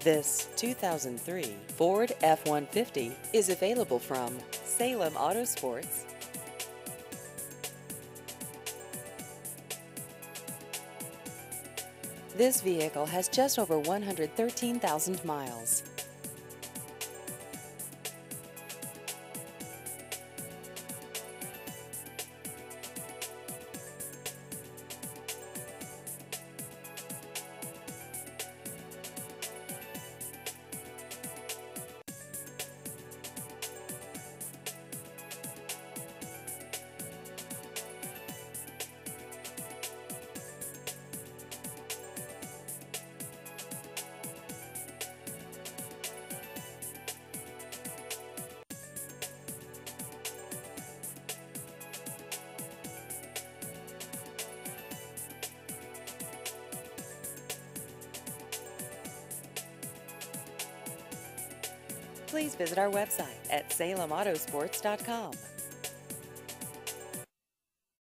This 2003 Ford F-150 is available from Salem Auto Sports. This vehicle has just over 113,000 miles. Please visit our website at salemautosports.com.